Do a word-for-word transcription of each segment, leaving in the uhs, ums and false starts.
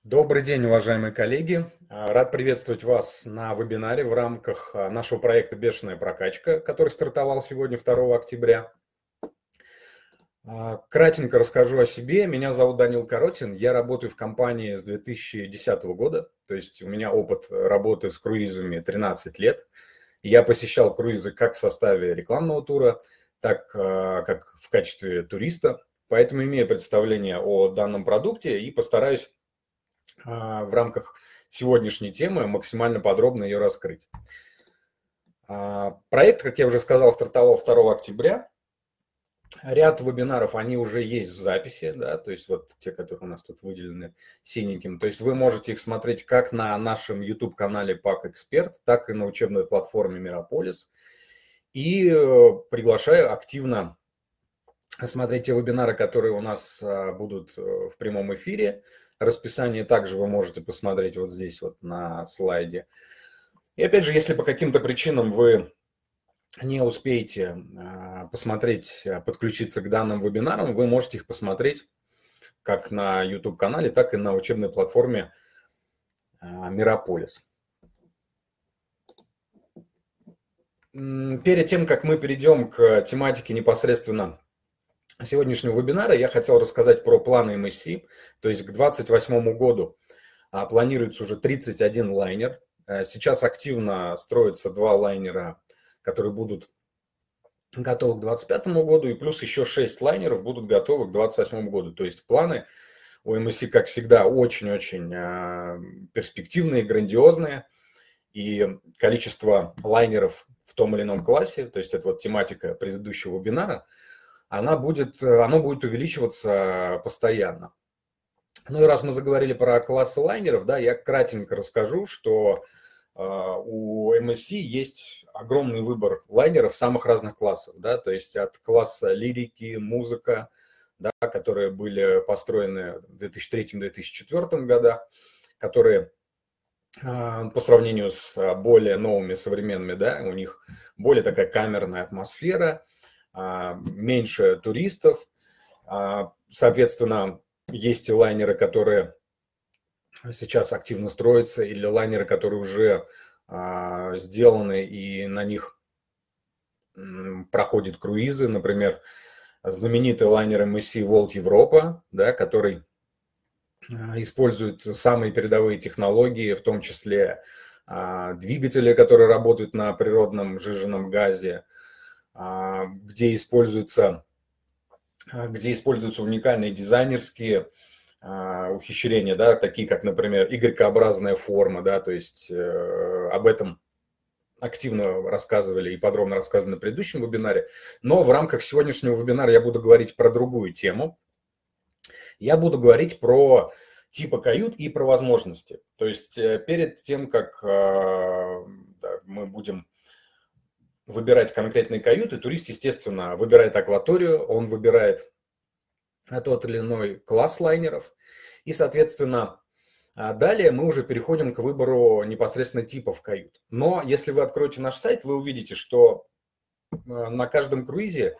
Добрый день, уважаемые коллеги. А, Рад приветствовать вас на вебинаре в рамках а, нашего проекта «Бешеная прокачка», который стартовал сегодня, второго октября. А, Кратенько расскажу о себе. Меня зовут Данил Коротин. Я работаю в компании с две тысячи десятого года. То есть у меня опыт работы с круизами тринадцать лет. Я посещал круизы как в составе рекламного тура, так а, как в качестве туриста. Поэтому имею представление о данном продукте и постараюсь а, в рамках сегодняшней темы максимально подробно ее раскрыть. А, Проект, как я уже сказал, стартовал второго октября. Ряд вебинаров, они уже есть в записи, да, то есть вот те, которые у нас тут выделены синеньким. То есть вы можете их смотреть как на нашем YouTube-канале пак Эксперт, так и на учебной платформе Мирополис. И э, приглашаю активно смотреть те вебинары, которые у нас а, будут э, в прямом эфире. Расписание также вы можете посмотреть вот здесь вот на слайде. И опять же, если по каким-то причинам вы не успеете а, посмотреть, а, подключиться к данным вебинарам, вы можете их посмотреть как на YouTube-канале, так и на учебной платформе а, Мирополис. Перед тем, как мы перейдем к тематике непосредственно сегодняшнего вебинара, я хотел рассказать про планы эм эс си. То есть к двадцать восьмому году а, планируется уже тридцать один лайнер. А, сейчас активно строятся два лайнера, которые будут готовы к двадцать пятому году, и плюс еще шесть лайнеров будут готовы к двадцать восьмому году. То есть планы у эм эс си, как всегда, очень-очень а, перспективные, грандиозные. И количество лайнеров в том или ином классе, то есть это вот тематика предыдущего вебинара, она будет, оно будет увеличиваться постоянно. Ну и раз мы заговорили про классы лайнеров, да, я кратенько расскажу, что э, у эм эс си есть огромный выбор лайнеров самых разных классов, да, то есть от класса лирики, музыка, да, которые были построены в две тысячи третьем — две тысячи четвёртом годах, которые по сравнению с более новыми, современными, да, у них более такая камерная атмосфера, меньше туристов, соответственно, есть и лайнеры, которые сейчас активно строятся, или лайнеры, которые уже сделаны, и на них проходят круизы, например, знаменитый лайнер эм эс си World Европа, да, который используют самые передовые технологии, в том числе а, двигатели, которые работают на природном сжиженном газе, а, где используются, где используются уникальные дизайнерские а, ухищрения, да, такие как, например, Y-образная форма, да, то есть э, об этом активно рассказывали и подробно рассказывали на предыдущем вебинаре. Но в рамках сегодняшнего вебинара я буду говорить про другую тему. Я буду говорить про типы кают и про возможности. То есть перед тем, как да, мы будем выбирать конкретные каюты, турист, естественно, выбирает акваторию, он выбирает тот или иной класс лайнеров. И, соответственно, далее мы уже переходим к выбору непосредственно типов кают. Но если вы откроете наш сайт, вы увидите, что на каждом круизе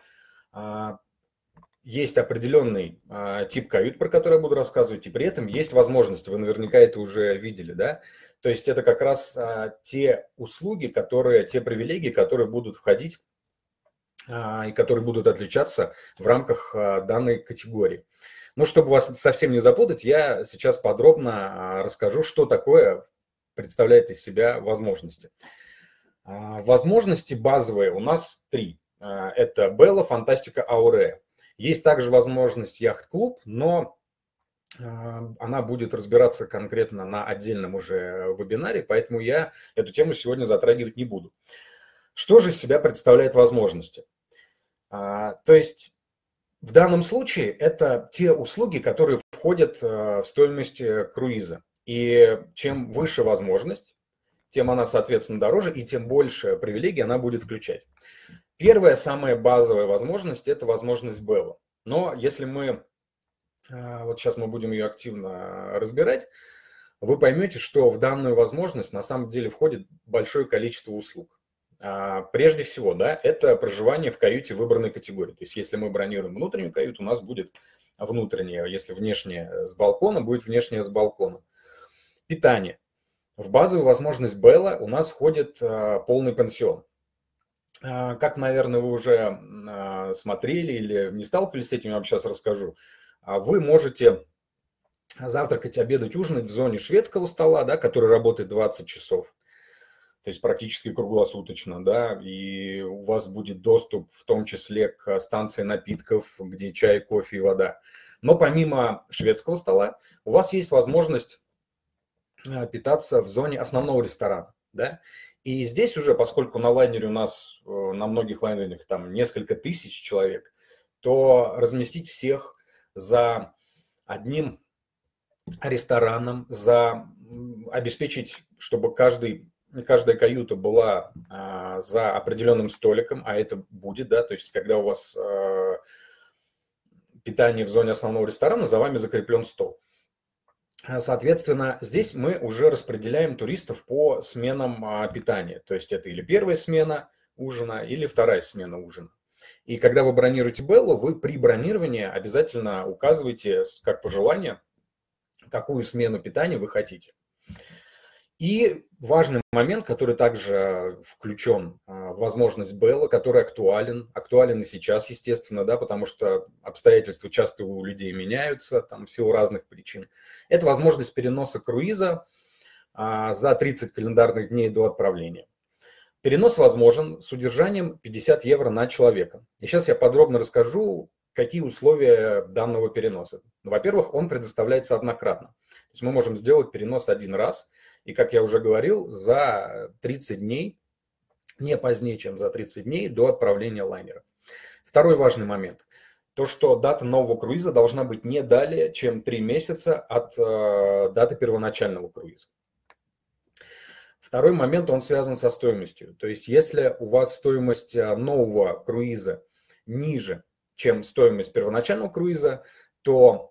есть определенный а, тип кают, про который я буду рассказывать, и при этом есть возможности, вы наверняка это уже видели, да, то есть это как раз а, те услуги, которые, те привилегии, которые будут входить а, и которые будут отличаться в рамках а, данной категории. Но чтобы вас совсем не запутать, я сейчас подробно а, расскажу, что такое представляет из себя возможности. А, возможности базовые у нас три. А, это Белла, Фантастика, Аурея. Есть также возможность яхт-клуб, но она будет разбираться конкретно на отдельном уже вебинаре, поэтому я эту тему сегодня затрагивать не буду. Что же из себя представляет возможности? То есть в данном случае это те услуги, которые входят в стоимость круиза. И чем выше возможность, тем она, соответственно, дороже, и тем больше привилегий она будет включать. Первая, самая базовая возможность – это возможность Белла. Но если мы, вот сейчас мы будем ее активно разбирать, вы поймете, что в данную возможность на самом деле входит большое количество услуг. Прежде всего, да, это проживание в каюте выбранной категории. То есть если мы бронируем внутреннюю каюту, у нас будет внутренняя, если внешняя с балкона, будет внешняя с балкона. Питание. В базовую возможность Белла у нас входит полный пансион. Как, наверное, вы уже смотрели или не сталкивались с этим, я вам сейчас расскажу. Вы можете завтракать, обедать, ужинать в зоне шведского стола, да, который работает двадцать часов, то есть практически круглосуточно, да, и у вас будет доступ в том числе к станции напитков, где чай, кофе и вода. Но помимо шведского стола у вас есть возможность питаться в зоне основного ресторана, да. И здесь уже, поскольку на лайнере у нас, на многих лайнерах там несколько тысяч человек, то разместить всех за одним рестораном, за обеспечить, чтобы каждый, каждая каюта была а, за определенным столиком, а это будет, да, то есть когда у вас а, питание в зоне основного ресторана, за вами закреплен стол. Соответственно, здесь мы уже распределяем туристов по сменам а, питания, то есть это или первая смена ужина, или вторая смена ужина. И когда вы бронируете Беллу, вы при бронировании обязательно указываете, как пожелание, какую смену питания вы хотите. И важный момент, который также включен в возможность Белла, который актуален, актуален и сейчас, естественно, да, потому что обстоятельства часто у людей меняются там, в силу разных причин. Это возможность переноса круиза а, за тридцать календарных дней до отправления. Перенос возможен с удержанием пятьдесят евро на человека. И сейчас я подробно расскажу, какие условия данного переноса. Во-первых, он предоставляется однократно. То есть мы можем сделать перенос один раз. И, как я уже говорил, за тридцать дней, не позднее, чем за тридцать дней до отправления лайнера. Второй важный момент. То, что дата нового круиза должна быть не далее, чем три месяца от э, даты первоначального круиза. Второй момент, он связан со стоимостью. То есть, если у вас стоимость нового круиза ниже, чем стоимость первоначального круиза, то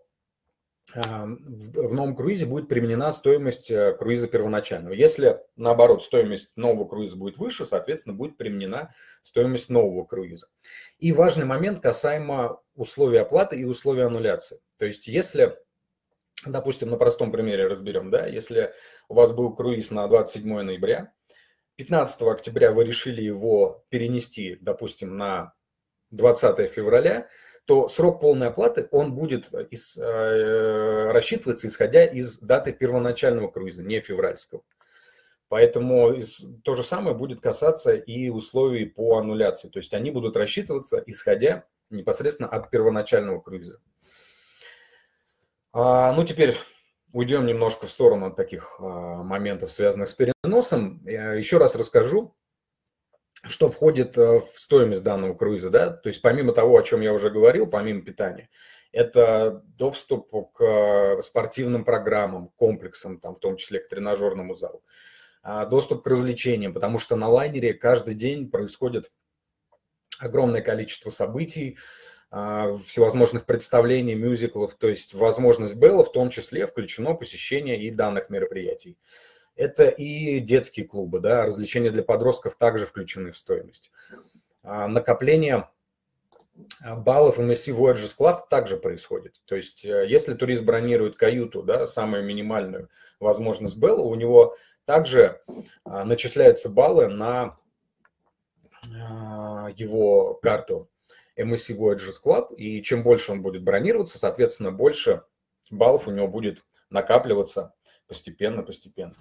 в новом круизе будет применена стоимость круиза первоначального. Если, наоборот, стоимость нового круиза будет выше, соответственно, будет применена стоимость нового круиза. И важный момент касаемо условий оплаты и условий аннуляции. То есть, если, допустим, на простом примере разберем, да, если у вас был круиз на двадцать седьмое ноября, пятнадцатого октября вы решили его перенести, допустим, на двадцатое февраля, то срок полной оплаты, он будет из, э, рассчитываться, исходя из даты первоначального круиза, не февральского. Поэтому из, то же самое будет касаться и условий по аннуляции. То есть они будут рассчитываться, исходя непосредственно от первоначального круиза. А, ну, теперь уйдем немножко в сторону от таких а, моментов, связанных с переносом. Я еще раз расскажу, что входит в стоимость данного круиза, да, то есть помимо того, о чем я уже говорил, помимо питания, это доступ к спортивным программам, комплексам, там, в том числе к тренажерному залу, доступ к развлечениям, потому что на лайнере каждый день происходит огромное количество событий, всевозможных представлений, мюзиклов, то есть возможность Белла в том числе включено посещение и данных мероприятий. Это и детские клубы, да, развлечения для подростков также включены в стоимость. Накопление баллов эм эс си Voyagers Club также происходит. То есть, если турист бронирует каюту, да, самую минимальную возможность Белла, у него также начисляются баллы на его карту эм эс си Voyagers Club, и чем больше он будет бронироваться, соответственно, больше баллов у него будет накапливаться постепенно-постепенно.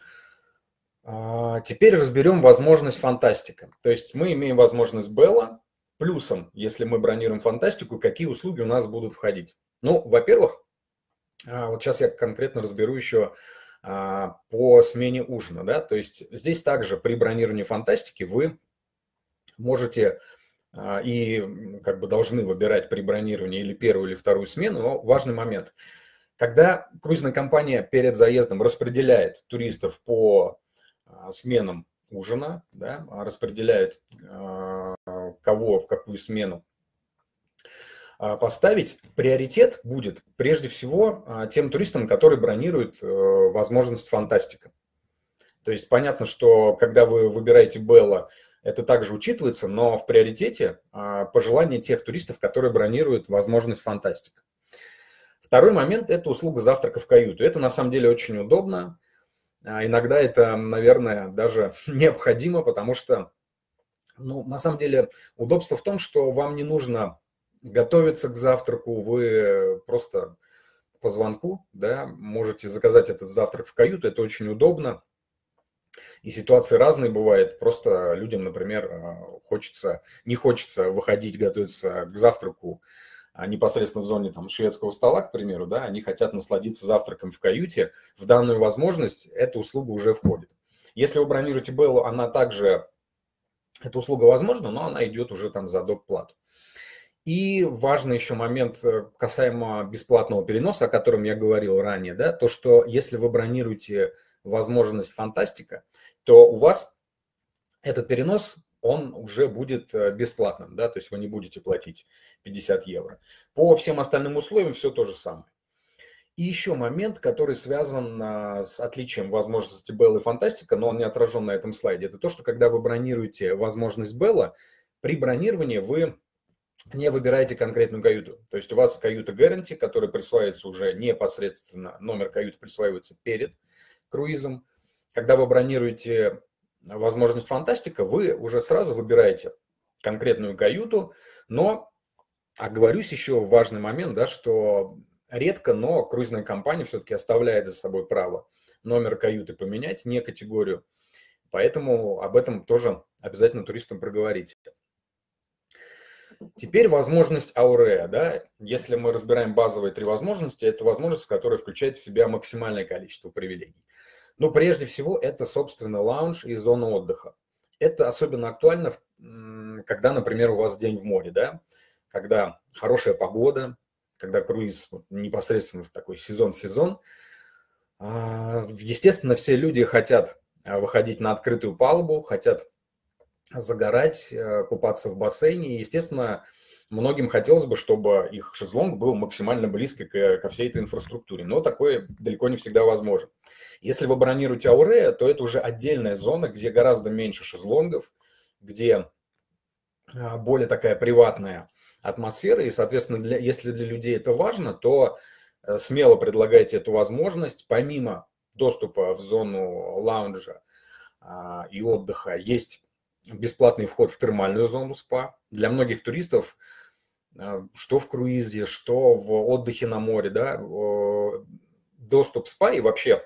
Теперь разберем возможность фантастика. То есть мы имеем возможность Белла. Плюсом, если мы бронируем фантастику, какие услуги у нас будут входить? Ну, во-первых, вот сейчас я конкретно разберу еще по смене ужина. Да? То есть здесь также при бронировании фантастики вы можете и как бы должны выбирать при бронировании или первую, или вторую смену. Но важный момент. Когда круизная компания перед заездом распределяет туристов по сменам ужина, да, распределяет, э, кого в какую смену э, поставить, приоритет будет прежде всего э, тем туристам, которые бронируют э, возможность фантастика. То есть понятно, что когда вы выбираете Белла, это также учитывается, но в приоритете э, пожелания тех туристов, которые бронируют возможность фантастика. Второй момент – это услуга завтрака в каюту. Это на самом деле очень удобно. а иногда это, наверное, даже необходимо, потому что, ну, на самом деле, удобство в том, что вам не нужно готовиться к завтраку, вы просто по звонку, да, можете заказать этот завтрак в каюту, это очень удобно. И ситуации разные бывают. Просто людям, например, хочется, не хочется выходить, готовиться к завтраку непосредственно в зоне там, шведского стола, к примеру, да, они хотят насладиться завтраком в каюте. В данную возможность эта услуга уже входит. Если вы бронируете Беллу, она также, эта услуга возможна, но она идет уже там за доп. Плату. И важный еще момент касаемо бесплатного переноса, о котором я говорил ранее, да, то, что если вы бронируете возможность фантастика, то у вас этот перенос, он уже будет бесплатным, да, то есть вы не будете платить пятьдесят евро. По всем остальным условиям все то же самое. И еще момент, который связан с отличием возможности Белла и фантастика, но он не отражен на этом слайде, это то, что когда вы бронируете возможность Белла, при бронировании вы не выбираете конкретную каюту. То есть у вас каюта Guarantee, которая присваивается уже непосредственно, номер каюты присваивается перед круизом. Когда вы бронируете возможность фантастика, вы уже сразу выбираете конкретную каюту, но, оговорюсь, еще важный момент, да, что редко, но круизная компания все-таки оставляет за собой право номер каюты поменять, не категорию. Поэтому об этом тоже обязательно туристам проговорите. Теперь возможность Ауреа, да, если мы разбираем базовые три возможности, это возможность, которая включает в себя максимальное количество привилегий. Но прежде всего это, собственно, лаунж и зона отдыха. Это особенно актуально, когда, например, у вас день в море, да, когда хорошая погода, когда круиз непосредственно в такой сезон-сезон. Естественно, все люди хотят выходить на открытую палубу, хотят загорать, купаться в бассейне. И, естественно, многим хотелось бы, чтобы их шезлонг был максимально близко ко всей этой инфраструктуре. Но такое далеко не всегда возможно. Если вы бронируете Ауреа, то это уже отдельная зона, где гораздо меньше шезлонгов, где более такая приватная атмосфера. И, соответственно, для, если для людей это важно, то смело предлагайте эту возможность. Помимо доступа в зону лаунжа и отдыха, есть бесплатный вход в термальную зону спа. Для многих туристов, что в круизе, что в отдыхе на море, да, доступ в спа и вообще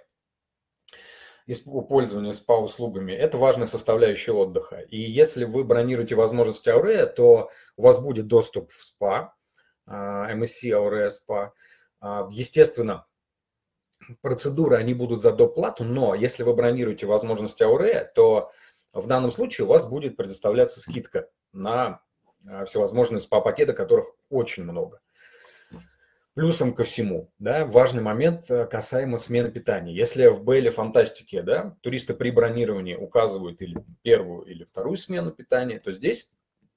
пользование спа-услугами – это важная составляющая отдыха. И если вы бронируете возможность Ауреа, то у вас будет доступ в спа, эм эс си Ауреа спа. Естественно, процедуры, они будут за доплату, но если вы бронируете возможность Ауреа, то в данном случае у вас будет предоставляться скидка на всевозможные спа-пакеты, которых очень много. Плюсом ко всему, да, важный момент касаемо смены питания. Если в Белле Фантастике, да, туристы при бронировании указывают или первую, или вторую смену питания, то здесь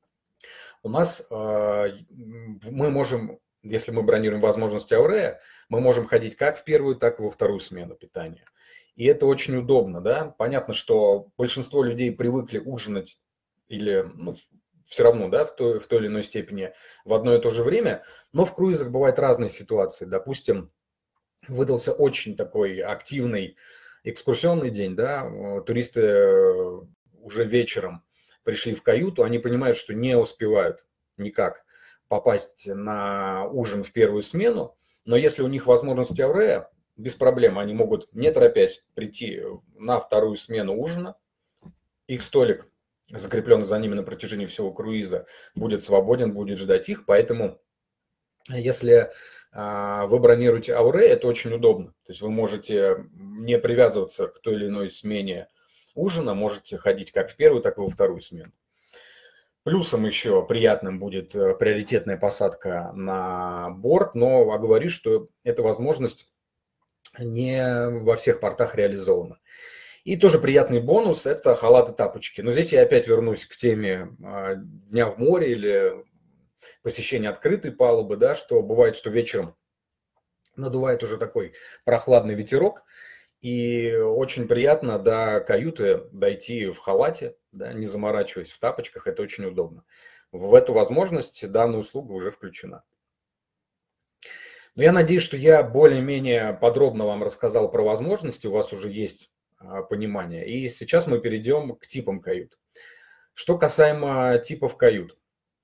у нас э, мы можем, если мы бронируем возможность Ауреа, мы можем ходить как в первую, так и во вторую смену питания. И это очень удобно, да. Понятно, что большинство людей привыкли ужинать или, ну, все равно, да, в той, в той или иной степени в одно и то же время, но в круизах бывают разные ситуации. Допустим, выдался очень такой активный экскурсионный день, да, туристы уже вечером пришли в каюту, они понимают, что не успевают никак попасть на ужин в первую смену, но если у них возможность Ауреа, без проблем, они могут, не торопясь, прийти на вторую смену ужина, их столик, закрепленный за ними на протяжении всего круиза, будет свободен, будет ждать их. Поэтому, если а, вы бронируете Ауреа, это очень удобно. То есть вы можете не привязываться к той или иной смене ужина, можете ходить как в первую, так и во вторую смену. Плюсом еще приятным будет приоритетная посадка на борт, но оговорюсь, что эта возможность не во всех портах реализована. И тоже приятный бонус – это халаты-тапочки. Но здесь я опять вернусь к теме дня в море или посещения открытой палубы, да, что бывает, что вечером надувает уже такой прохладный ветерок, и очень приятно до каюты дойти в халате, да, не заморачиваясь в тапочках, это очень удобно. В эту возможность данная услуга уже включена. Но я надеюсь, что я более-менее подробно вам рассказал про возможности, у вас уже есть понимания. И сейчас мы перейдем к типам кают. Что касаемо типов кают.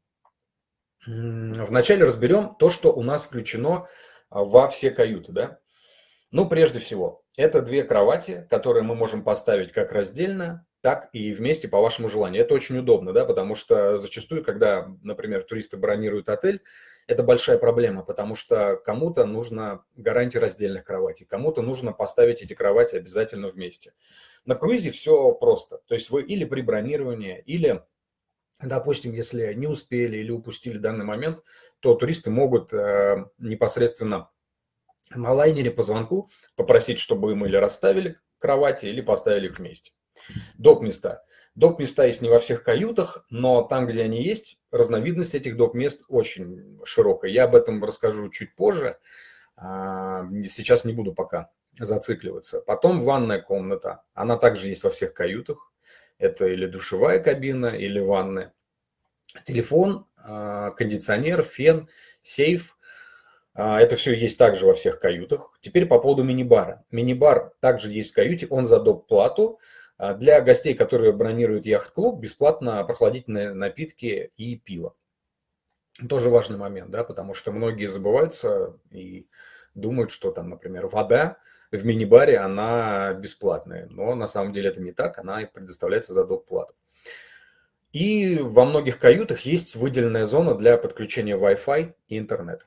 Вначале разберем то, что у нас включено во все каюты. Да? Ну, прежде всего, это две кровати, которые мы можем поставить как раздельно, так и вместе по вашему желанию. Это очень удобно, да, потому что зачастую, когда, например, туристы бронируют отель, это большая проблема, потому что кому-то нужна гарантия раздельных кроватей, кому-то нужно поставить эти кровати обязательно вместе. На круизе все просто. То есть вы или при бронировании, или, допустим, если не успели или упустили данный момент, то туристы могут э, непосредственно на лайнере по звонку попросить, чтобы им или расставили кровати, или поставили их вместе. Док-места. Док-места есть не во всех каютах, но там, где они есть, разновидность этих док-мест очень широкая. Я об этом расскажу чуть позже. Сейчас не буду пока зацикливаться. Потом ванная комната. Она также есть во всех каютах. Это или душевая кабина, или ванная. Телефон, кондиционер, фен, сейф. Это все есть также во всех каютах. Теперь по поводу мини-бара. Мини-бар также есть в каюте, он за доп-плату. Для гостей, которые бронируют яхт-клуб, бесплатно прохладительные напитки и пиво. Тоже важный момент, да, потому что многие забываются и думают, что там, например, вода в мини-баре, она бесплатная. Но на самом деле это не так, она предоставляется за доп-плату. И во многих каютах есть выделенная зона для подключения Wi-Fi и интернета.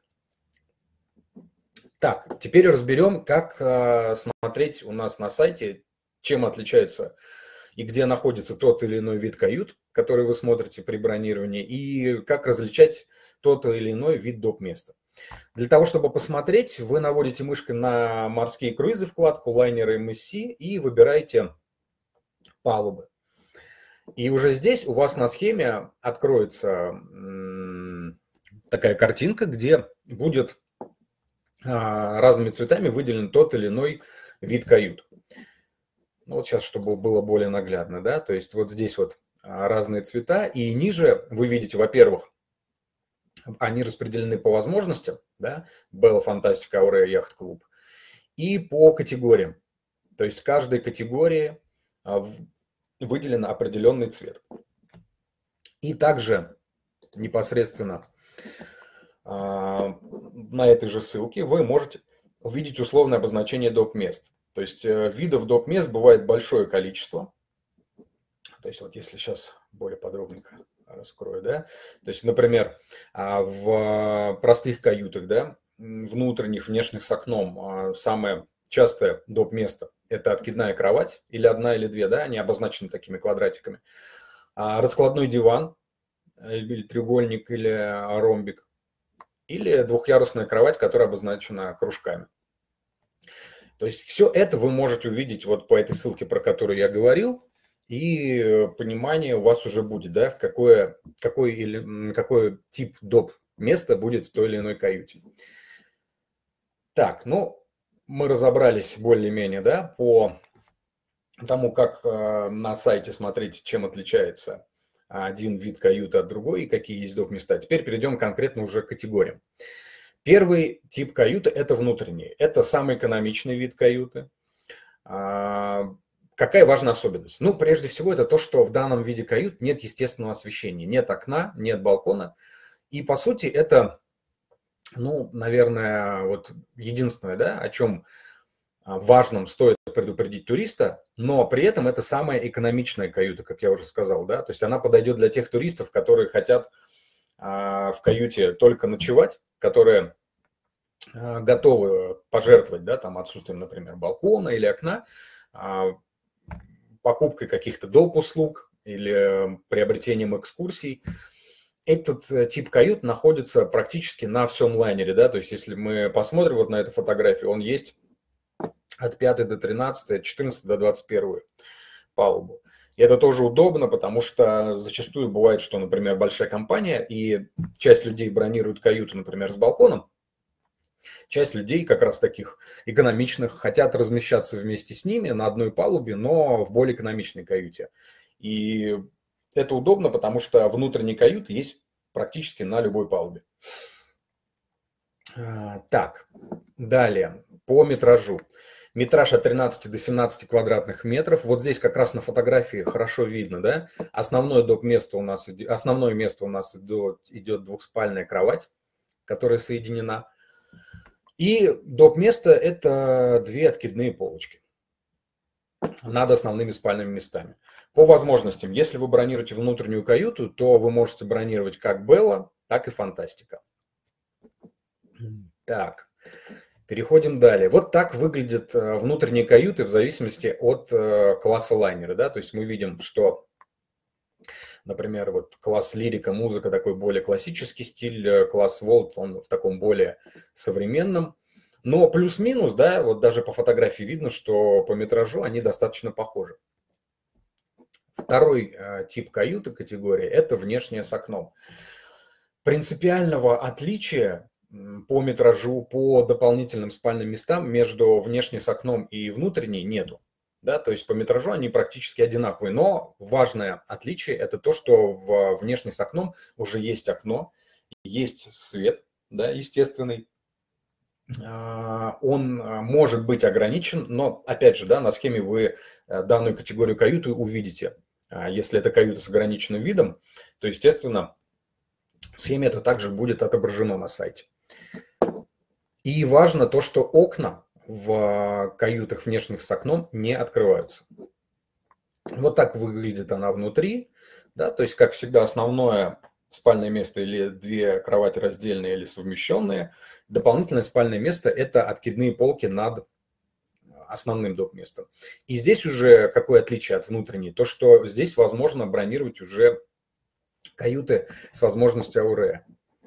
Так, теперь разберем, как э, смотреть у нас на сайте, чем отличается и где находится тот или иной вид кают, который вы смотрите при бронировании, и как различать тот или иной вид доп-места. Для того, чтобы посмотреть, вы наводите мышкой на морские круизы, вкладку лайнеры эм эс си и выбираете палубы. И уже здесь у вас на схеме откроется такая картинка, где будет разными цветами выделен тот или иной вид кают. Ну, вот сейчас, чтобы было более наглядно, да, то есть вот здесь вот разные цвета, и ниже вы видите, во-первых, они распределены по возможностям, да, Bella Fantastica Aurea Yacht Club, и по категориям. То есть в каждой категории выделен определенный цвет. И также непосредственно на этой же ссылке вы можете увидеть условное обозначение доп-мест. То есть видов доп-мест бывает большое количество. То есть вот если сейчас более подробненько раскрою, да. То есть, например, в простых каютах, да, внутренних, внешних с окном, самое частое доп-место – это откидная кровать, или одна, или две, да, они обозначены такими квадратиками. Раскладной диван, или треугольник, или ромбик, или двухъярусная кровать, которая обозначена кружками. То есть все это вы можете увидеть вот по этой ссылке, про которую я говорил, и понимание у вас уже будет, да, в какое, какой, или, какой тип доп. Места будет в той или иной каюте. Так, ну, мы разобрались более-менее, да, по тому, как э, на сайте смотреть, чем отличается один вид каюты от другой и какие есть доп. Места. Теперь перейдем конкретно уже к категориям. Первый тип каюты – это внутренний. Это самый экономичный вид каюты. А, какая важная особенность? Ну, прежде всего, это то, что в данном виде кают нет естественного освещения. Нет окна, нет балкона. И, по сути, это, ну, наверное, вот единственное, да, о чем важном стоит предупредить туриста, но при этом это самая экономичная каюта, как я уже сказал, да. То есть она подойдет для тех туристов, которые хотят а, в каюте только ночевать, которые а, готовы пожертвовать, да, там отсутствием, например, балкона или окна, а, покупкой каких-то доп. Услуг или приобретением экскурсий. Этот тип кают находится практически на всем лайнере, да, то есть если мы посмотрим вот на эту фотографию, он есть от пятой до тринадцатой, от четырнадцатой до двадцать первой палубу. И это тоже удобно, потому что зачастую бывает, что, например, большая компания, и часть людей бронирует каюту, например, с балконом, часть людей, как раз таких экономичных, хотят размещаться вместе с ними на одной палубе, но в более экономичной каюте. И это удобно, потому что внутренние каюты есть практически на любой палубе. Так, далее, по метражу. Метраж от тринадцати до семнадцати квадратных метров. Вот здесь как раз на фотографии хорошо видно, да? Основное доп-место у нас, основное место у нас идет, идет двухспальная кровать, которая соединена. И доп-место – это две откидные полочки над основными спальными местами. По возможностям, если вы бронируете внутреннюю каюту, то вы можете бронировать как Белла, так и Фантастика. Так, переходим далее. Вот так выглядят внутренние каюты в зависимости от класса лайнера. Да? То есть мы видим, что, например, вот класс лирика, музыка такой более классический стиль, класс Волт, он в таком более современном. Но плюс-минус, да, вот даже по фотографии видно, что по метражу они достаточно похожи. Второй э, тип каюты категории – это внешняя с окном. Принципиального отличия по метражу, по дополнительным спальным местам между внешней с окном и внутренней нету. Да, то есть по метражу они практически одинаковые, но важное отличие – это то, что в внешней с окном уже есть окно, есть свет, да, естественный. Он может быть ограничен, но, опять же, да, на схеме вы данную категорию каюты увидите. Если это каюта с ограниченным видом, то, естественно, в схеме это также будет отображено на сайте. И важно то, что окна в каютах внешних с окном не открываются. Вот так выглядит она внутри. Да, то есть, как всегда, основное спальное место или две кровати раздельные или совмещенные. Дополнительное спальное место – это откидные полки над основным доп-местом. И здесь уже какое отличие от внутренней? То, что здесь возможно бронировать уже каюты с возможностью АУРЭ.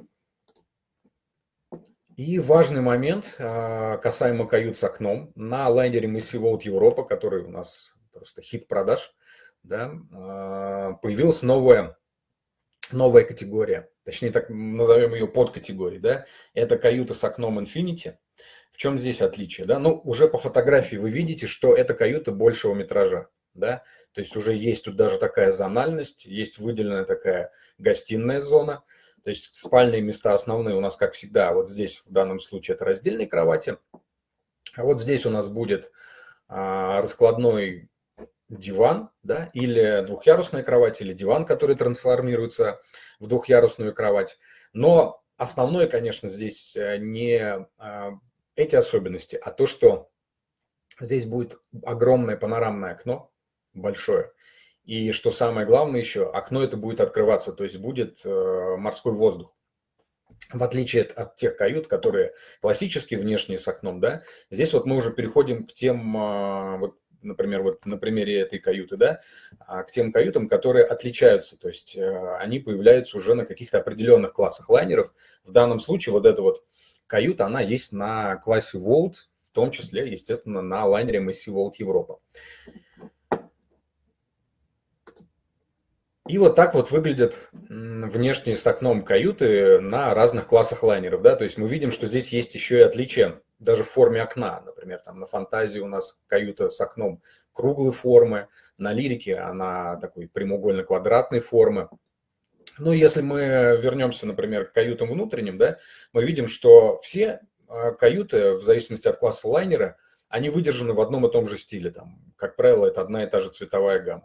И важный момент касаемо кают с окном. На лайнере эм эс си World Европа, который у нас просто хит продаж, да, появилась новая Новая категория, точнее так назовем ее подкатегорией, да, это каюта с окном Infinity. В чем здесь отличие? Да? Ну, уже по фотографии вы видите, что это каюта большего метража, да, то есть уже есть тут даже такая зональность, есть выделенная такая гостиная зона, то есть спальные места основные у нас, как всегда, вот здесь в данном случае это раздельные кровати, а вот здесь у нас будет а, раскладной диван, да, или двухъярусная кровать, или диван, который трансформируется в двухъярусную кровать. Но основное, конечно, здесь не эти особенности, а то, что здесь будет огромное панорамное окно, большое. И что самое главное еще, окно это будет открываться, то есть будет морской воздух. В отличие от, от тех кают, которые классические, внешние с окном, да, здесь вот мы уже переходим к тем, вот, например, вот на примере этой каюты, да, к тем каютам, которые отличаются, то есть они появляются уже на каких-то определенных классах лайнеров. В данном случае вот эта вот каюта, она есть на классе World, в том числе, естественно, на лайнере эм эс си World Европа. И вот так вот выглядят внешние с окном каюты на разных классах лайнеров, да, то есть мы видим, что здесь есть еще и отличия даже в форме окна, например, там на Фантазии у нас каюта с окном круглой формы, на Лирике она такой прямоугольно-квадратной формы. Ну, если мы вернемся, например, к каютам внутренним, да, мы видим, что все каюты, в зависимости от класса лайнера, они выдержаны в одном и том же стиле, там, как правило, это одна и та же цветовая гамма.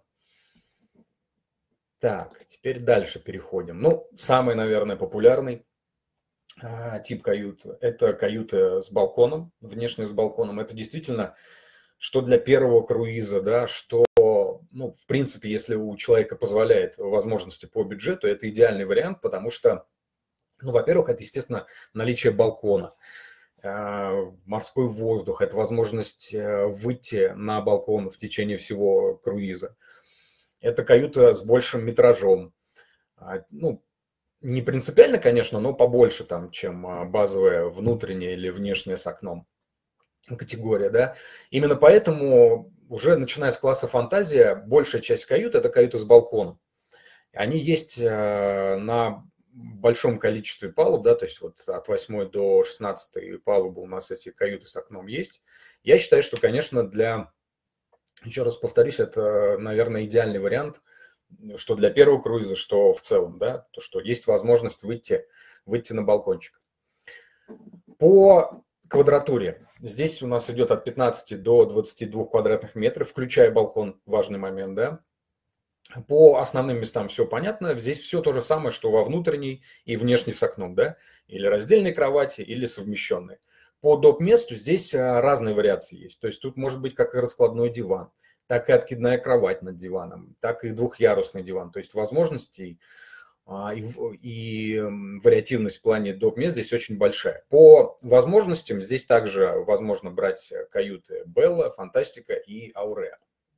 Так, теперь дальше переходим. Ну, самый, наверное, популярный а, тип кают – это каюта с балконом, внешне с балконом. Это действительно, что для первого круиза, да, что, ну, в принципе, если у человека позволяет возможности по бюджету, это идеальный вариант, потому что, ну, во-первых, это, естественно, наличие балкона, а, морской воздух, это возможность выйти на балкон в течение всего круиза. Это каюта с большим метражом. Ну, не принципиально, конечно, но побольше, там, чем базовая внутренняя или внешняя с окном категория. Да? Именно поэтому уже начиная с класса Фантазия, большая часть кают – это каюты с балконом. Они есть на большом количестве палуб, да, то есть вот от восьмой до шестнадцатой палубы у нас эти каюты с окном есть. Я считаю, что, конечно, для... Еще раз повторюсь, это, наверное, идеальный вариант, что для первого круиза, что в целом, да, то, что есть возможность выйти, выйти на балкончик. По квадратуре. Здесь у нас идет от пятнадцати до двадцати двух квадратных метров, включая балкон, важный момент, да. По основным местам все понятно. Здесь все то же самое, что во внутренней и внешней с окном, да, или раздельной кровати, или совмещенной. По доп. Месту здесь а, разные вариации есть. То есть тут может быть как и раскладной диван, так и откидная кровать над диваном, так и двухъярусный диван. То есть возможностей а, и, в- и, м, вариативность в плане доп. Мест здесь очень большая. По возможностям здесь также возможно брать э, каюты Белла, Фантастика и Ауреа.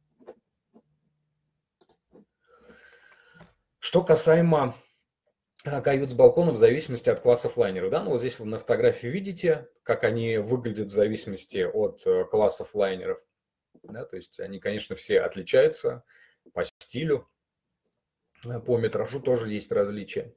Что касаемо а, кают с балконом в зависимости от классов лайнеров. Да? Ну, вот здесь вы на фотографии видите, как они выглядят в зависимости от э, классов лайнеров. Да? То есть они, конечно, все отличаются по стилю, э, по метражу тоже есть различия.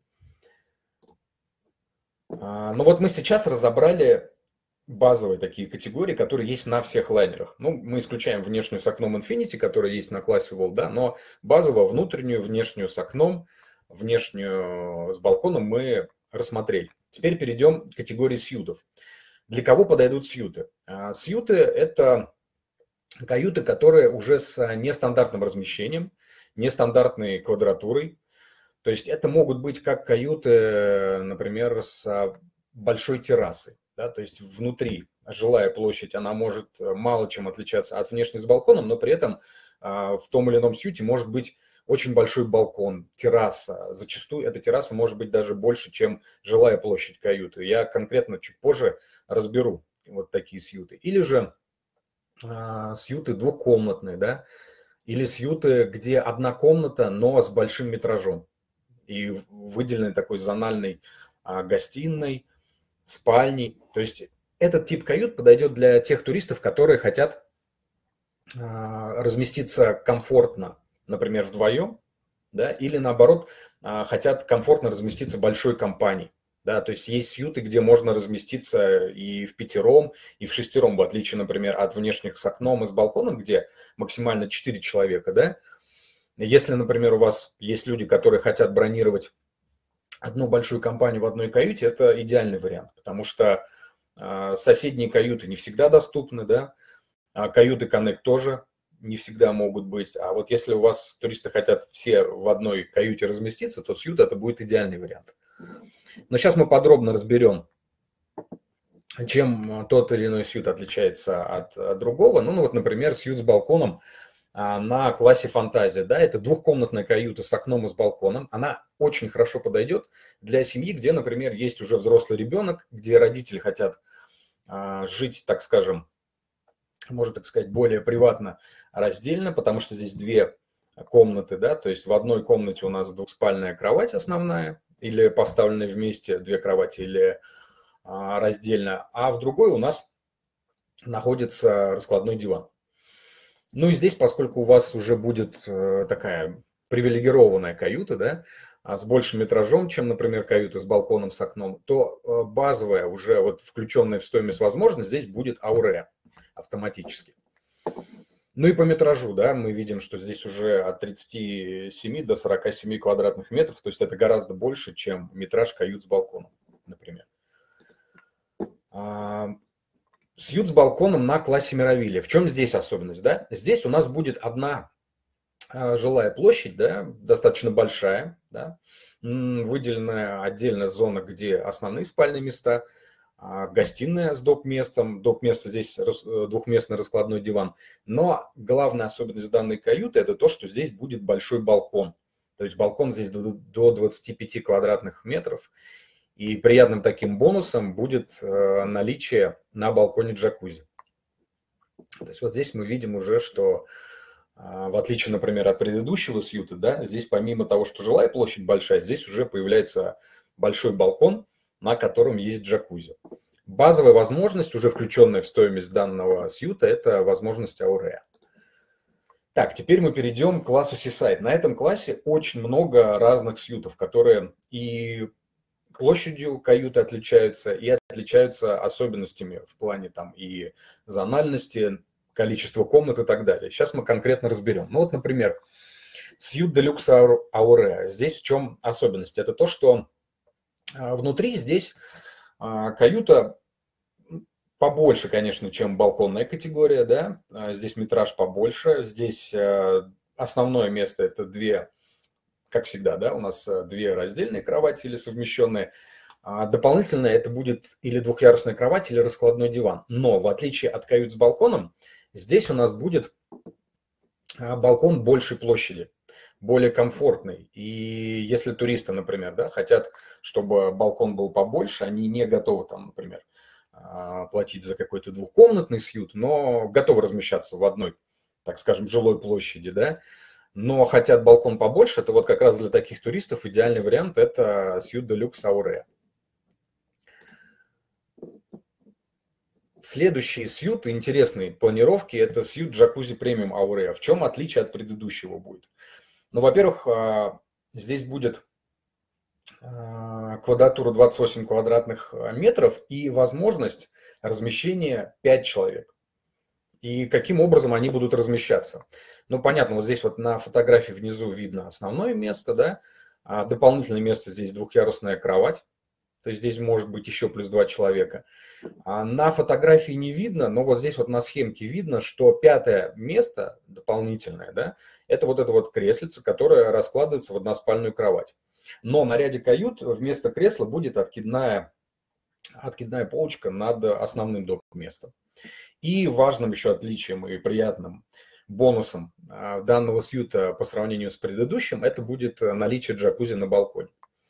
А, Ну вот мы сейчас разобрали базовые такие категории, которые есть на всех лайнерах. Ну, мы исключаем внешнюю с окном Infinity, которая есть на классе Wall, да, но базово внутреннюю, внешнюю с окном, внешнюю с балконом мы рассмотрели. Теперь перейдем к категории сьютов. Для кого подойдут сьюты? А, Сьюты – это каюты, которые уже с нестандартным размещением, нестандартной квадратурой. То есть это могут быть как каюты, например, с большой террасой. Да, то есть внутри жилая площадь, она может мало чем отличаться от внешней с балконом, но при этом а, в том или ином сьюте может быть очень большой балкон, терраса. Зачастую эта терраса может быть даже больше, чем жилая площадь каюты. Я конкретно чуть позже разберу вот такие сьюты. Или же а, сьюты двухкомнатные, да, или сьюты, где одна комната, но с большим метражом и выделенной такой зональной а, гостиной, спальней. То есть этот тип кают подойдет для тех туристов, которые хотят а, разместиться комфортно, например, вдвоем, да, или наоборот, а, хотят комфортно разместиться большой компанией. Да, то есть есть сьюты, где можно разместиться и в пятером, и в шестером, в отличие, например, от внешних с окном и с балконом, где максимально четыре человека, да. Если, например, у вас есть люди, которые хотят бронировать одну большую компанию в одной каюте, это идеальный вариант, потому что а, соседние каюты не всегда доступны, да, а каюты Connect тоже не всегда могут быть. А вот если у вас туристы хотят все в одной каюте разместиться, то сьют это будет идеальный вариант. Но сейчас мы подробно разберем, чем тот или иной сьют отличается от, от другого. Ну, ну вот, например, сьют с балконом а, на классе Фантазия. Да, это двухкомнатная каюта с окном и с балконом. Она очень хорошо подойдет для семьи, где, например, есть уже взрослый ребенок, где родители хотят а, жить, так скажем, можно так сказать, более приватно, раздельно, потому что здесь две комнаты, да, то есть в одной комнате у нас двухспальная кровать основная, или поставленные вместе две кровати, или а, раздельно, а в другой у нас находится раскладной диван. Ну и здесь, поскольку у вас уже будет э, такая привилегированная каюта, да, а с большим метражом, чем, например, каюта с балконом, с окном, то э, базовая, уже вот включенная в стоимость возможность, здесь будет Ауреа автоматически. Ну и по метражу, да, мы видим, что здесь уже от тридцати семи до сорока семи квадратных метров, то есть это гораздо больше, чем метраж кают с балконом, например. А, Сьют с балконом на классе Мировилия. В чем здесь особенность, да? Здесь у нас будет одна а, жилая площадь, да, достаточно большая, да, выделенная отдельная зона, где основные спальные места, гостиная с доп-местом, доп-место здесь двухместный раскладной диван. Но главная особенность данной каюты – это то, что здесь будет большой балкон. То есть балкон здесь до двадцати пяти квадратных метров. И приятным таким бонусом будет наличие на балконе джакузи. То есть вот здесь мы видим уже, что в отличие, например, от предыдущего сьюта, да, здесь помимо того, что жилая площадь большая, здесь уже появляется большой балкон, на котором есть джакузи. Базовая возможность, уже включенная в стоимость данного сьюта, это возможность Ауреа. Так, теперь мы перейдем к классу Seaside. На этом классе очень много разных сьютов, которые и площадью каюты отличаются, и отличаются особенностями в плане там и зональности, количества комнат и так далее. Сейчас мы конкретно разберем. Ну вот, например, сьют Deluxe Ауреа. Здесь в чем особенность? Это то, что внутри здесь каюта побольше, конечно, чем балконная категория, да, а, здесь метраж побольше, здесь э, основное место это две, как всегда, да, у нас э, две раздельные кровати или совмещенные, а дополнительно это будет или двухъярусная кровать, или раскладной диван, но в отличие от кают с балконом, здесь у нас будет а, балкон большей площади, более комфортный. И если туристы, например, да, хотят, чтобы балкон был побольше, они не готовы там, например, а, платить за какой-то двухкомнатный сьют, но готовы размещаться в одной, так скажем, жилой площади, да, но хотят балкон побольше, то вот как раз для таких туристов идеальный вариант – это сьют Deluxe Aurea. Следующий сьют интересной планировки – это сьют Jacuzzi Premium Aurea. В чем отличие от предыдущего будет? Ну, во-первых, здесь будет квадратура двадцать восемь квадратных метров и возможность размещения пять человек. И каким образом они будут размещаться? Ну, понятно, вот здесь вот на фотографии внизу видно основное место, да, а дополнительное место здесь двухъярусная кровать, то есть здесь может быть еще плюс два человека. А на фотографии не видно, но вот здесь вот на схемке видно, что пятое место дополнительное, да, это вот это вот креслице, которое раскладывается в односпальную кровать. Но на ряде кают вместо кресла будет откидная, откидная полочка над основным док-местом. И важным еще отличием и приятным бонусом данного сьюта по сравнению с предыдущим, это будет наличие джакузи на балконе.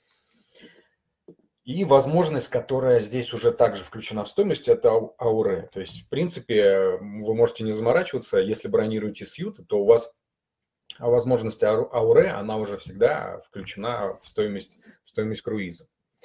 И возможность, которая здесь уже также включена в стоимость, это ауре. То есть, в принципе, вы можете не заморачиваться, если бронируете сьют, то у вас возможность ауре, она уже всегда включена в стоимость, в стоимость круиза.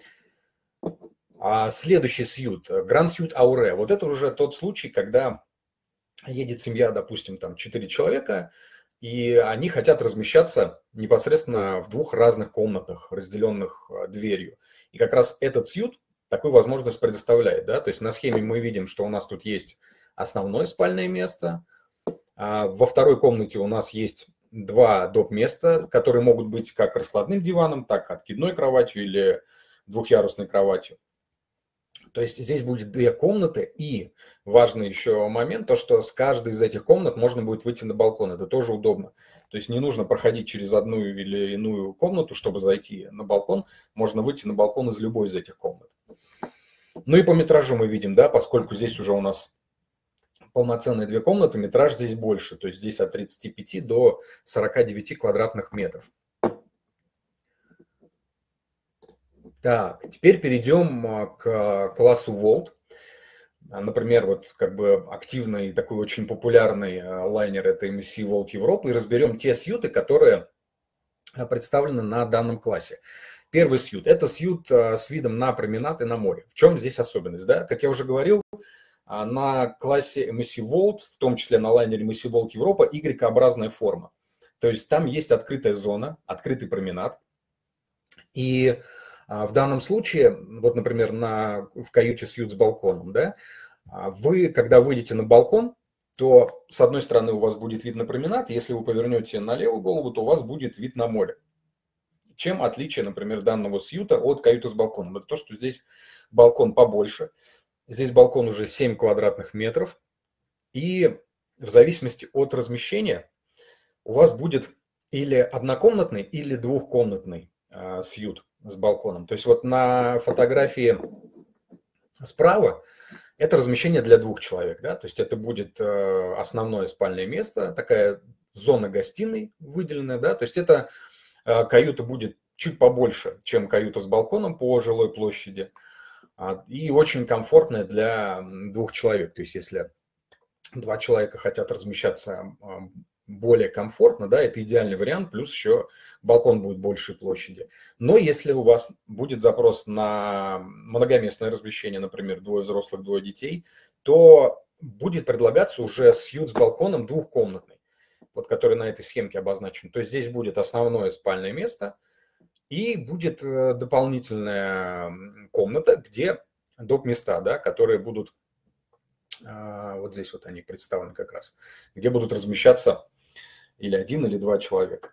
А следующий сьют, Grand Suite Aurea, вот это уже тот случай, когда едет семья, допустим, там четыре человека, и они хотят размещаться непосредственно в двух разных комнатах, разделенных дверью. И как раз этот сьют такую возможность предоставляет. Да? То есть на схеме мы видим, что у нас тут есть основное спальное место. А во второй комнате у нас есть два доп-места, которые могут быть как раскладным диваном, так и откидной кроватью или двухъярусной кроватью. То есть здесь будет две комнаты, и важный еще момент, то что с каждой из этих комнат можно будет выйти на балкон, это тоже удобно. То есть не нужно проходить через одну или иную комнату, чтобы зайти на балкон, можно выйти на балкон из любой из этих комнат. Ну и по метражу мы видим, да, поскольку здесь уже у нас полноценные две комнаты, метраж здесь больше, то есть здесь от тридцати пяти до сорока девяти квадратных метров. Так, теперь перейдем к классу Vault. Например, вот как бы активный, такой очень популярный лайнер – это эм эс си Vault Европа. И разберем те сьюты, которые представлены на данном классе. Первый сьют – это сьют с видом на променад и на море. В чем здесь особенность? Да? Как я уже говорил, на классе эм эс си Vault, в том числе на лайнере эм эс си Vault Европа, Y-образная форма. То есть там есть открытая зона, открытый променад. И в данном случае, вот, например, на, в каюте сьют с балконом, да, вы, когда выйдете на балкон, то с одной стороны у вас будет вид на променад, если вы повернете на левую голову, то у вас будет вид на море. Чем отличие, например, данного сьюта от каюты с балконом? Это то, что здесь балкон побольше, здесь балкон уже семь квадратных метров, и в зависимости от размещения у вас будет или однокомнатный, или двухкомнатный э, сьют с балконом. То есть вот на фотографии справа это размещение для двух человек, да, то есть это будет э, основное спальное место, такая зона гостиной выделенная, да, то есть это э, каюта будет чуть побольше, чем каюта с балконом по жилой площади, э, и очень комфортная для двух человек, то есть если два человека хотят размещаться э, более комфортно, да, это идеальный вариант, плюс еще балкон будет большей площади. Но если у вас будет запрос на многоместное размещение, например, двое взрослых, двое детей, то будет предлагаться уже сьют с балконом двухкомнатный, вот который на этой схемке обозначен. То есть здесь будет основное спальное место и будет дополнительная комната, где доп-места, да, которые будут, вот здесь вот они представлены как раз, где будут размещаться или один, или два человека.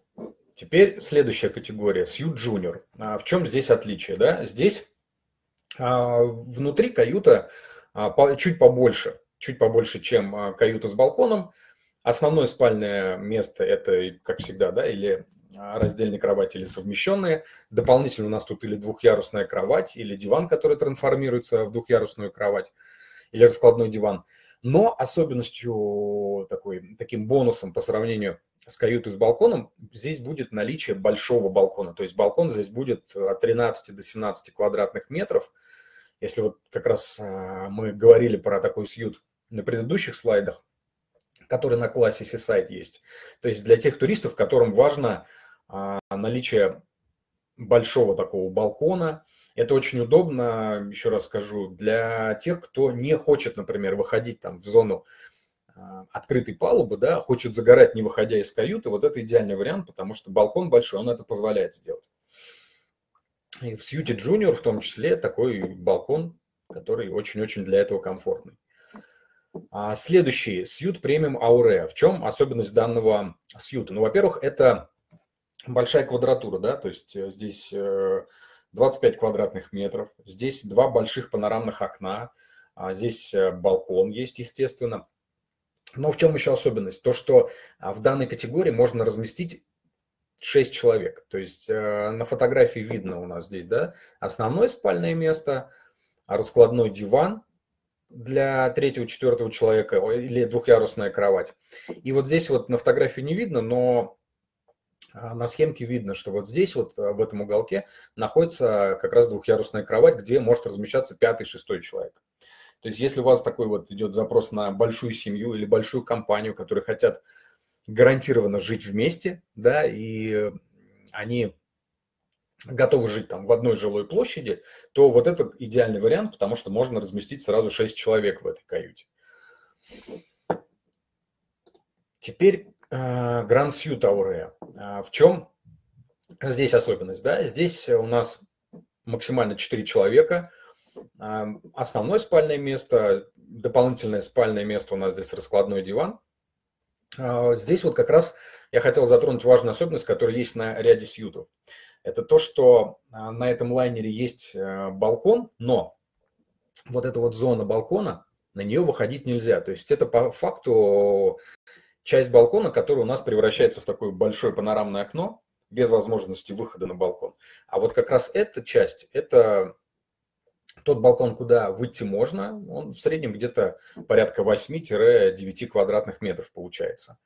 Теперь следующая категория, сьют Junior. В чем здесь отличие? Да? Здесь Внутри каюта чуть побольше, чуть побольше, чем каюта с балконом. Основное спальное место – это, как всегда, да, или раздельные кровати, или совмещенные. Дополнительно у нас тут или двухъярусная кровать, или диван, который трансформируется в двухъярусную кровать, или раскладной диван. Но особенностью, такой, таким бонусом по сравнению с каютой с балконом здесь будет наличие большого балкона. То есть балкон здесь будет от тринадцати до семнадцати квадратных метров. Если вот как раз мы говорили про такой сьют на предыдущих слайдах, который на классе Seaside есть. То есть для тех туристов, которым важно а, наличие большого такого балкона. Это очень удобно, еще раз скажу, для тех, кто не хочет, например, выходить там в зону а, открытой палубы, да, хочет загорать, не выходя из каюты. Вот это идеальный вариант, потому что балкон большой, он это позволяет сделать. И в Сьюте Junior в том числе такой балкон, который очень-очень для этого комфортный. А следующий Сьют Премиум Ауреа. В чем особенность данного Сьюта? Ну, во-первых, это большая квадратура, да, то есть здесь двадцать пять квадратных метров, здесь два больших панорамных окна, здесь балкон есть, естественно. Но в чем еще особенность? То, что в данной категории можно разместить шесть человек. То есть на фотографии видно у нас здесь, да, основное спальное место, раскладной диван для третьего-четвертого человека или двухъярусная кровать. И вот здесь вот на фотографии не видно, но на схемке видно, что вот здесь вот в этом уголке находится как раз двухъярусная кровать, где может размещаться пятый-шестой человек. То есть если у вас такой вот идет запрос на большую семью или большую компанию, которые хотят гарантированно жить вместе, да, и они готовы жить там в одной жилой площади, то вот это идеальный вариант, потому что можно разместить сразу шесть человек в этой каюте. Теперь Grand Suite Aurea. В чем здесь особенность? Да? Здесь у нас максимально четыре человека. Основное спальное место, дополнительное спальное место у нас здесь раскладной диван. Здесь вот как раз я хотел затронуть важную особенность, которая есть на ряде сьютов. Это то, что на этом лайнере есть балкон, но вот эта вот зона балкона, на нее выходить нельзя. То есть это по факту часть балкона, которая у нас превращается в такое большое панорамное окно, без возможности выхода на балкон. А вот как раз эта часть, это тот балкон, куда выйти можно, он в среднем где-то порядка восьми-девяти квадратных метров получается.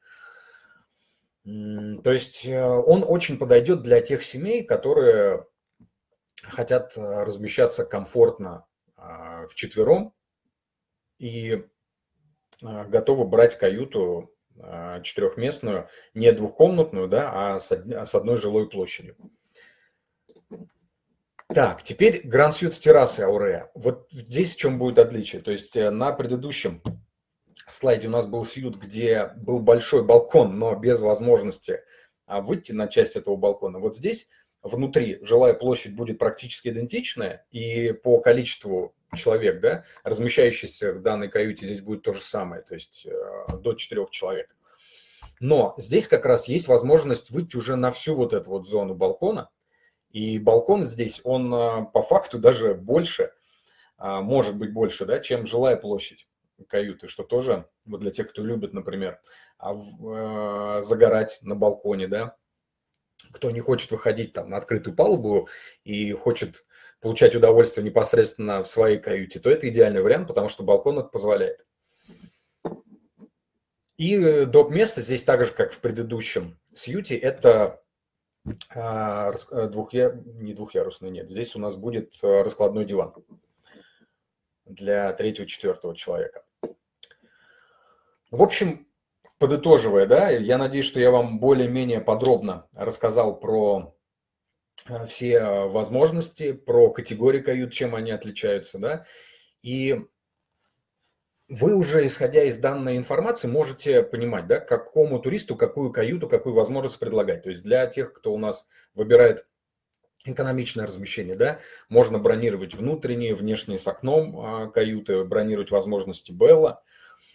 То есть он очень подойдет для тех семей, которые хотят размещаться комфортно вчетвером и готовы брать каюту четырехместную, не двухкомнатную, да, а с одной жилой площадью. Так, теперь Grand Suite с террасой Aurea. Вот здесь в чем будет отличие. То есть на предыдущем слайде у нас был сьют, где был большой балкон, но без возможности выйти на часть этого балкона. Вот здесь внутри жилая площадь будет практически идентичная, и по количеству человек, да, размещающихся в данной каюте, здесь будет то же самое, то есть до четырех человек. Но здесь как раз есть возможность выйти уже на всю вот эту вот зону балкона, и балкон здесь, он по факту даже больше, может быть больше, да, чем жилая площадь каюты, что тоже вот для тех, кто любит, например, загорать на балконе, да, кто не хочет выходить там на открытую палубу и хочет получать удовольствие непосредственно в своей каюте, то это идеальный вариант, потому что балкон это позволяет. И доп. Место здесь так же, как в предыдущем сьюте, это двухъя... не двухъярусный, нет, здесь у нас будет раскладной диван для третьего-четвертого человека. В общем, подытоживая, да, я надеюсь, что я вам более-менее подробно рассказал про все возможности, про категории кают, чем они отличаются, да, и вы уже, исходя из данной информации, можете понимать, да, какому туристу какую каюту, какую возможность предлагать. То есть для тех, кто у нас выбирает экономичное размещение, да, можно бронировать внутренние, внешние с окном каюты, бронировать возможности Белла.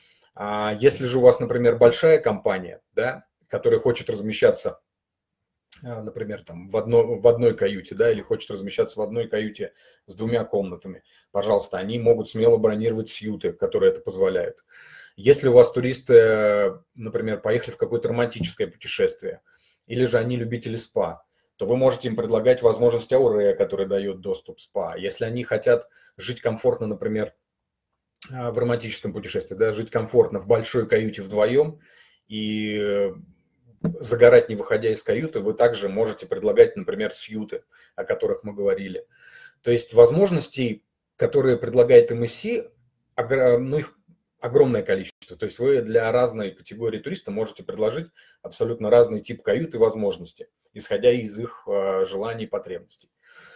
Если же у вас, например, большая компания, да, которая хочет размещаться например, там в, одно, в одной каюте, да, или хочет размещаться в одной каюте с двумя комнатами, пожалуйста, они могут смело бронировать сьюты, которые это позволяют. Если у вас туристы, например, поехали в какое-то романтическое путешествие, или же они любители спа, то вы можете им предлагать возможность Ауре, которая дает доступ в спа. Если они хотят жить комфортно, например, в романтическом путешествии, да, жить комфортно в большой каюте вдвоем и загорать, не выходя из каюты, вы также можете предлагать, например, сьюты, о которых мы говорили. То есть возможностей, которые предлагает эм эс си, ну, их огромное количество. То есть вы для разной категории туриста можете предложить абсолютно разный тип кают и возможности, исходя из их желаний и потребностей.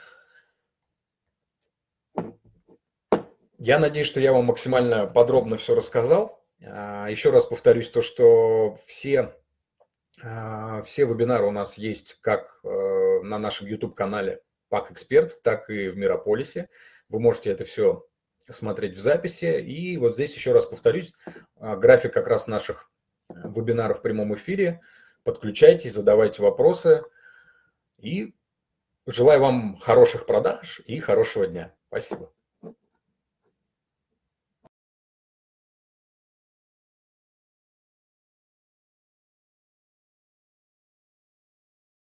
Я надеюсь, что я вам максимально подробно все рассказал. Еще раз повторюсь то, что все, все вебинары у нас есть как на нашем YouTube-канале Пак Эксперт, так и в Мирополисе. Вы можете это все смотреть в записи. И вот здесь еще раз повторюсь, график как раз наших вебинаров в прямом эфире. Подключайтесь, задавайте вопросы. И желаю вам хороших продаж и хорошего дня. Спасибо.